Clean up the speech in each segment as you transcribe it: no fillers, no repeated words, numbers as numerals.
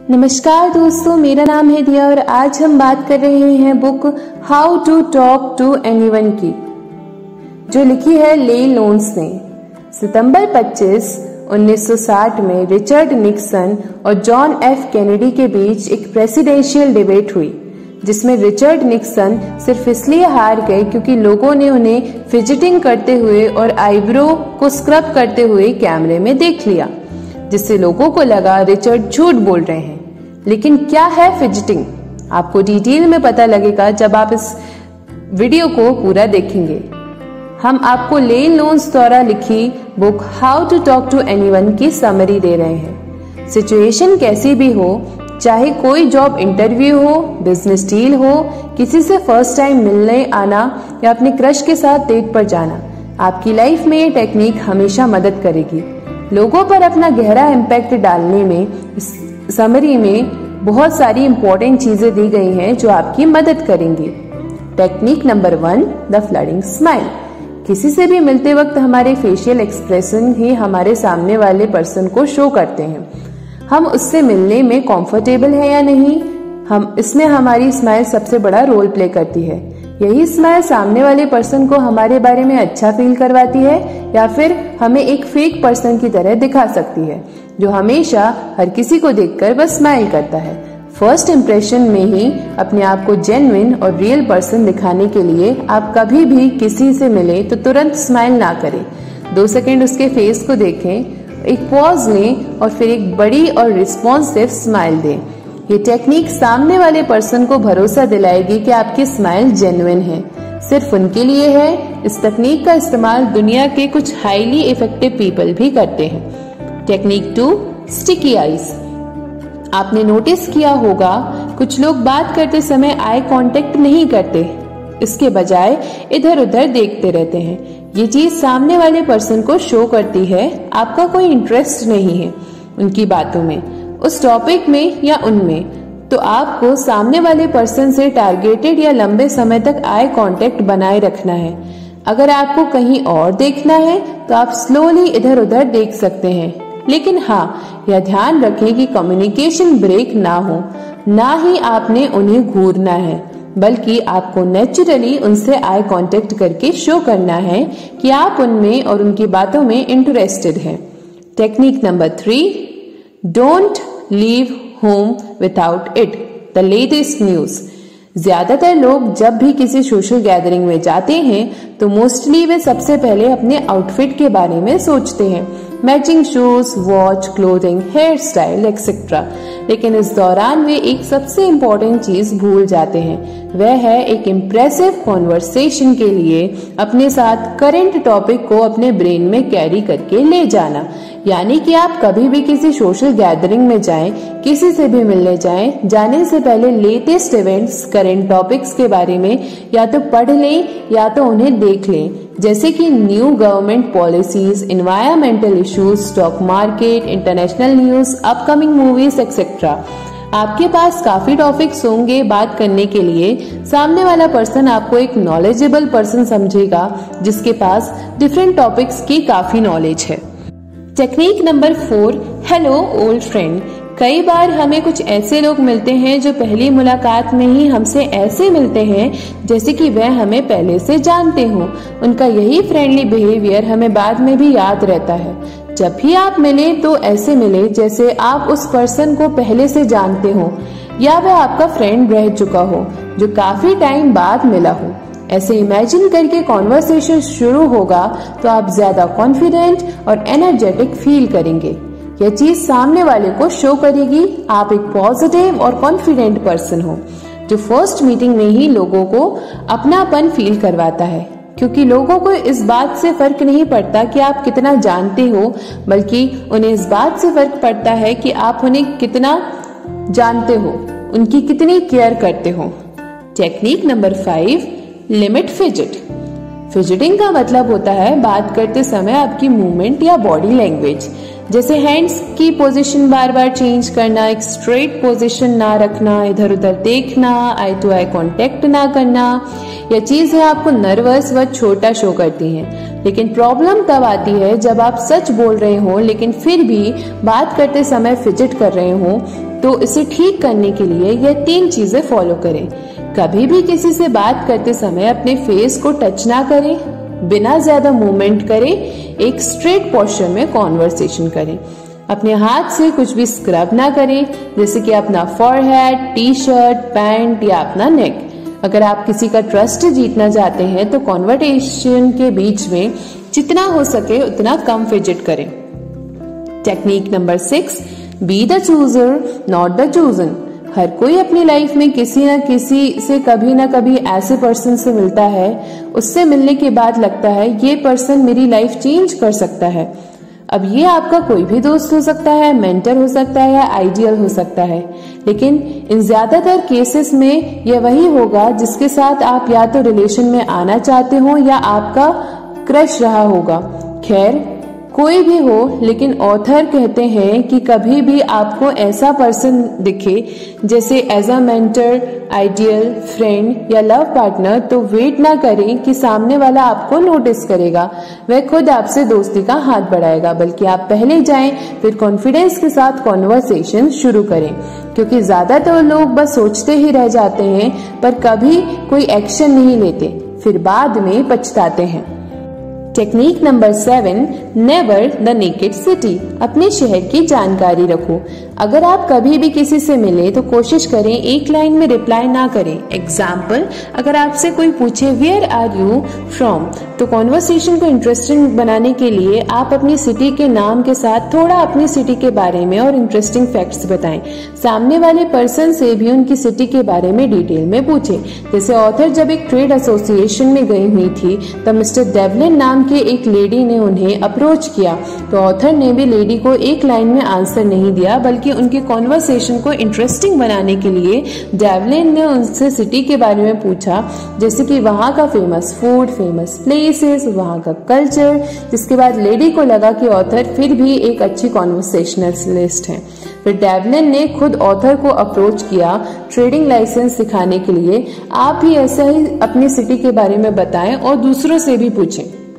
नमस्कार दोस्तों, मेरा नाम है दिया और आज हम बात कर रहे हैं book how to talk to anyone की, जो लिखी है ले लोन्स ने। सितंबर 25, 1960 में रिचर्ड निक्सन और जॉन एफ कैनेडी के बीच एक प्रेसिडेंशियल डिबेट हुई, जिसमें रिचर्ड निक्सन सिर्फ इसलिए हार गए क्योंकि लोगों ने उन्हें फिजिटिंग करते हुए और आईब्रो को स्क्रब करते हुए कैमरे में देख लिया, जिससे लोगों को लगा रिचर्ड झूठ बोल रहे हैं। लेकिन क्या है फिजिटिंग, आपको डिटेल में पता लगेगा जब आप इस वीडियो को पूरा देखेंगे। हम आपको ले लोन्स द्वारा लिखी book how to talk to anyone की समरी दे रहे हैं। सिचुएशन कैसी भी हो, चाहे कोई जॉब इंटरव्यू हो, बिजनेस डील हो, किसी से फर्स्ट टाइम मिलने आना या अपने क्रश के साथ डेट पर जाना, आपकी लाइफ में ये टेक्निक हमेशा मदद करेगी। लोगों पर अपना गहरा इम्पैक्ट डालने में इस समरी में बहुत सारी इंपॉर्टेंट चीजें दी गई हैं जो आपकी मदद करेंगी। Technique number 1, the flooding smile. किसी से भी मिलते वक्त हमारे फेशियल एक्सप्रेशन ही हमारे सामने वाले पर्सन को शो करते हैं हम उससे मिलने में कंफर्टेबल है या नहीं। इसमें हमारी स्माइल सबसे बड़ा रोल प्ले करती है। यही स्माइल सामने वाले पर्सन को हमारे बारे में अच्छा फील करवाती है या फिर हमें एक फेक पर्सन की तरह दिखा सकती है, जो हमेशा हर किसी को देखकर बस स्माइल करता है। फर्स्ट इम्प्रेशन में ही अपने आप को जेन्युइन और रियल पर्सन दिखाने के लिए आप कभी भी किसी से मिले तो तुरंत स्माइल ना करें। 2 सेकंड उसके फेस को देखें, एक पॉज लें और फिर एक बड़ी और रिस्पॉन्सिव स्माइल दें। ये टेक्निक सामने वाले पर्सन को भरोसा दिलाएगी कि आपकी स्माइल जेन्युइन है, सिर्फ उनके लिए है। इस तकनीक का इस्तेमाल दुनिया के कुछ हाईली इफेक्टिव पीपल भी करते हैं। Technique 2, sticky eyes. आपने नोटिस किया होगा कुछ लोग बात करते समय आई कांटेक्ट नहीं करते, इसके बजाय इधर उधर देखते रहते हैं। ये चीज सामने वाले पर्सन को शो करती है आपका कोई इंटरेस्ट नहीं है उनकी बातों में, उस टॉपिक में या उनमें। तो आपको सामने वाले पर्सन से टारगेटेड या लंबे समय तक आई कांटेक्ट बनाए रखना है। अगर आपको कहीं और देखना है तो आप स्लोली इधर उधर देख सकते हैं, लेकिन हाँ, यह ध्यान रखें कि कम्युनिकेशन ब्रेक ना हो। ना ही आपने उन्हें घूरना है, बल्कि आपको नेचुरली उनसे आई कांटेक्ट करके शो करना है कि आप उनमें और उनकी बातों में इंटरेस्टेड हैं। Technique number 3, don't leave home without it, the latest news. ज्यादातर लोग जब भी किसी सोशल गैदरिंग में जाते हैं तो मोस्टली वे सबसे पहले अपने आउटफिट के बारे में सोचते हैं, matching shoes, watch, clothing, hair style etcetera. लेकिन इस दौरान वे एक सबसे इम्पोर्टेंट चीज भूल जाते हैं, वह है एक इम्प्रेसिव कॉन्वर्सेशन के लिए अपने साथ करंट टॉपिक को अपने ब्रेन में कैरी करके ले जाना। यानी कि आप कभी भी किसी सोशल गैदरिंग में जाएं, किसी से भी मिलने जाएं, जाने से पहले लेटेस्ट इवेंट्स, करंट टॉपिक्स के बारे में या तो पढ़ लें या तो उन्हें देख लें, जैसे कि new government policies, environmental issues, stock market, international news, upcoming movies etcetera. आपके पास काफी टॉपिक्स होंगे बात करने के लिए। सामने वाला पर्सन आपको एक नॉलेजेबल पर्सन समझेगा जिसके पास डिफरेंट टॉपिक्स की काफी नॉलेज है। Technique number 4, hello old friend. कई बार हमें कुछ ऐसे लोग मिलते हैं जो पहली मुलाकात में ही हमसे ऐसे मिलते हैं जैसे कि वह हमें पहले से जानते हों। उनका यही फ्रेंडली बिहेवियर हमें बाद में भी याद रहता है। जब भी आप मिले तो ऐसे मिले जैसे आप उस पर्सन को पहले से जानते हो या वह आपका फ्रेंड रह चुका हो जो काफी टाइम बाद मिला हो। ऐसे इमेजिन करके कॉन्वर्सेशन शुरू होगा तो आप ज्यादा कॉन्फिडेंट और एनर्जेटिक फील करेंगे। यह चीज सामने वाले को शो करेगी आप एक पॉजिटिव और कॉन्फिडेंट पर्सन हो, जो फर्स्ट मीटिंग में ही लोगों को अपनापन फील करवाता है। क्योंकि लोगों को इस बात से फर्क नहीं पड़ता कि आप कितना जानते हो, बल्कि उन्हें इस बात से फर्क पड़ता है कि आप उन्हें कितना जानते हो, उनकी कितनी केयर करते हो। Technique number 5, limit fidget. Fidgeting का मतलब होता है बात करते समय आपकी मूवमेंट या बॉडी लैंग्वेज, जैसे हैंड्स की पोजीशन बार बार चेंज करना, एक स्ट्रेट पोजीशन ना रखना, इधर उधर देखना, आई टू आई कांटेक्ट ना करना। यह चीजें आपको नर्वस व छोटा शो करती हैं, लेकिन प्रॉब्लम तब आती है जब आप सच बोल रहे हो लेकिन फिर भी बात करते समय फिजिट कर रहे हो, तो इसे ठीक करने के लिए यह 3 चीजें फॉलो करें। कभी भी किसी से बात करते समय अपने फेस को टच ना करें, बिना ज्यादा मूवमेंट करें, एक स्ट्रेट पोस्चर में कॉन्वर्सेशन करें। अपने हाथ से कुछ भी स्क्रब ना करें, जैसे कि अपना फॉरहेड, टी शर्ट, पैंट या अपना नेक। अगर आप किसी का ट्रस्ट जीतना चाहते हैं तो कॉन्वर्सेशन के बीच में जितना हो सके उतना कम फिजिट करें। Technique number 6, be the chooser not the chosen. हर कोई अपनी लाइफ में किसी न किसी से कभी ना कभी ऐसे पर्सन से मिलता है, उससे मिलने के बाद लगता है ये पर्सन मेरी लाइफ चेंज कर सकता है। अब ये आपका कोई भी दोस्त हो सकता है, मेंटर हो सकता है या आइडियल हो सकता है, लेकिन इन ज्यादातर केसेस में यह वही होगा जिसके साथ आप या तो रिलेशन में आना चाहते हो या आपका क्रश रहा होगा। खैर कोई भी हो, लेकिन ऑथर कहते हैं कि कभी भी आपको ऐसा पर्सन दिखे जैसे as a mentor, ideal, friend या लव पार्टनर, तो वेट ना करें कि सामने वाला आपको नोटिस करेगा, वह खुद आपसे दोस्ती का हाथ बढ़ाएगा, बल्कि आप पहले जाएं, फिर कॉन्फिडेंस के साथ कॉन्वर्सेशन शुरू करें। क्योंकि ज्यादातर लोग बस सोचते ही रह जाते हैं पर कभी कोई एक्शन नहीं लेते, फिर बाद में पछताते हैं। Technique number 7, never the naked city. अपने शहर की जानकारी रखो। अगर आप कभी भी किसी से मिले तो कोशिश करें एक लाइन में रिप्लाई ना करें। एग्जाम्पल, अगर आपसे कोई पूछे वेयर आर यू फ्रॉम, तो कॉन्वर्सेशन को इंटरेस्टिंग बनाने के लिए आप अपनी सिटी के नाम के साथ थोड़ा अपनी सिटी के बारे में और इंटरेस्टिंग फैक्ट्स बताएं। सामने वाले पर्सन से भी उनकी सिटी के बारे में डिटेल में पूछें। जैसे ऑथर जब एक ट्रेड एसोसिएशन में गई हुई थी तब मिस्टर डेवलिन नाम के एक लेडी ने उन्हें अप्रोच किया, तो ऑथर ने भी लेडी को एक लाइन में आंसर नहीं दिया, बल्कि उनके कॉन्वर्सेशन को इंटरेस्टिंग बनाने के लिए डेवलिन ने उनसे सिटी के बारे में पूछा, जैसे कि वहाँ का फेमस फूड, फेमस प्लेसेस, वहाँ का कल्चर, जिसके बाद लेडी को लगा कि ऑथर फिर भी एक अच्छी कॉन्वर्सेशनलिस्ट है। फिर डेवलिन ने खुद ऑथर को अप्रोच किया ट्रेडिंग लाइसेंस सिखाने के लिए। आप भी ऐसा ही अपनी सिटी के बारे में बताएं और दूसरों से भी पूछें।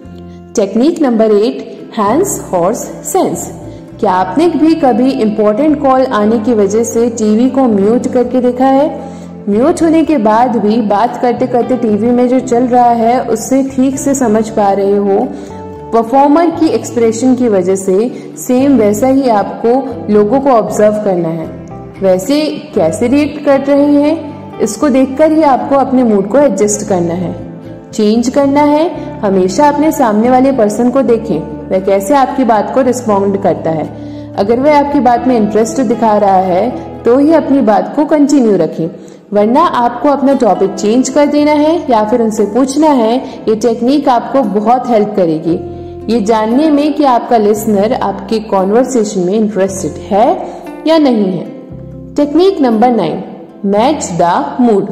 Technique number 8, hands horse sense. क्या आपने भी कभी इंपॉर्टेंट कॉल आने की वजह से टीवी को म्यूट करके देखा है? म्यूट होने के बाद भी बात करते करते टीवी में जो चल रहा है उससे ठीक से समझ पा रहे हो। परफॉर्मर की एक्सप्रेशन की वजह से सेम वैसा ही आपको लोगों को ऑब्जर्व करना है। वैसे कैसे रिएक्ट कर रहे हैं, इसको देखकर ही आपको अपने मूड को एडजस्ट करना है, चेंज करना है। हमेशा अपने सामने वाले पर्सन को देखें, वह कैसे आपकी बात को रिस्पॉन्ड करता है। अगर वह आपकी बात में इंटरेस्ट दिखा रहा है तो ही अपनी बात को कंटिन्यू रखें, वरना आपको अपना टॉपिक चेंज कर देना है या फिर उनसे पूछना है। ये टेक्निक आपको बहुत हेल्प करेगी ये जानने में कि आपका लिसनर आपके कॉन्वर्सेशन में इंटरेस्टेड है या नहीं है। Technique number 9, match the mood.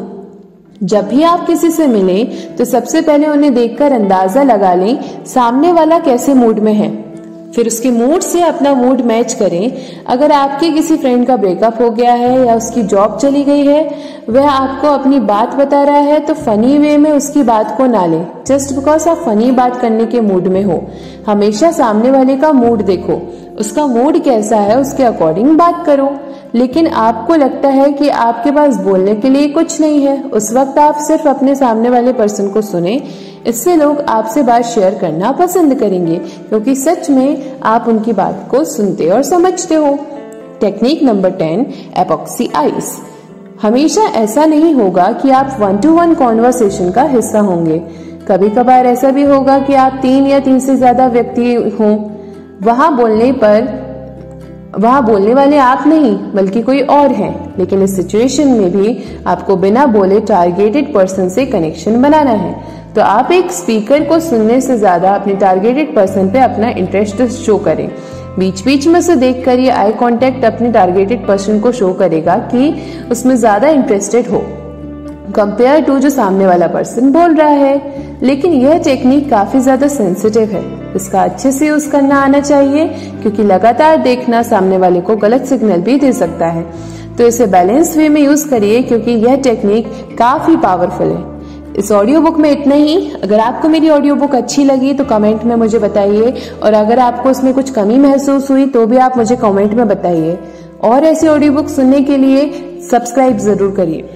जब भी आप किसी से मिलें तो सबसे पहले उन्हें देखकर अंदाजा लगा लें सामने वाला कैसे मूड में है, फिर उसके मूड से अपना मूड मैच करें। अगर आपके किसी फ्रेंड का ब्रेकअप हो गया है या उसकी जॉब चली गई है, वह आपको अपनी बात बता रहा है, तो फनी वे में उसकी बात को ना लें जस्ट बिकॉज आप फनी बात करने के मूड में हो। हमेशा सामने वाले का मूड देखो, उसका मूड कैसा है उसके अकॉर्डिंग बात करो। लेकिन आपको लगता है कि आपके पास बोलने के लिए कुछ नहीं है, उस वक्त आप सिर्फ अपने सामने वाले पर्सन को सुने। इससे लोग आपसे बात शेयर करना पसंद करेंगे क्योंकि सच में आप उनकी बात को सुनते और समझते हो। Technique number 10, epoxy eyes. हमेशा ऐसा नहीं होगा कि आप 1-to-1 कॉन्वर्सेशन का हिस्सा होंगे। कभी कभार ऐसा भी होगा कि आप 3 या 3 से ज्यादा व्यक्ति हों। वहां बोलने वाले आप नहीं बल्कि कोई और हैं, लेकिन इस सिचुएशन में भी आपको बिना बोले टारगेटेड पर्सन से कनेक्शन बनाना है। तो आप एक स्पीकर को सुनने से ज्यादा अपने टारगेटेड पर्सन पे अपना इंटरेस्ट शो करें। बीच बीच में से देखकर ये आई कांटेक्ट अपने टारगेटेड पर्सन को शो करेगा कि उसमें ज्यादा इंटरेस्टेड हो कंपेयर टू जो सामने वाला पर्सन बोल रहा है। लेकिन यह टेक्निक काफी ज्यादा सेंसिटिव है, इसका अच्छे से यूज करना आना चाहिए क्योंकि लगातार देखना सामने वाले को गलत सिग्नल भी दे सकता है। तो इसे बैलेंस वे में यूज करिए क्योंकि यह टेक्निक काफी पावरफुल है। इस ऑडियो बुक में इतना ही। अगर आपको मेरी ऑडियो बुक अच्छी लगी तो कमेंट में मुझे बताइए, और अगर आपको उसमें कुछ कमी महसूस हुई तो भी आप मुझे कमेंट में बताइए। और ऐसी ऑडियो बुक सुनने के लिए सब्सक्राइब जरूर करिए।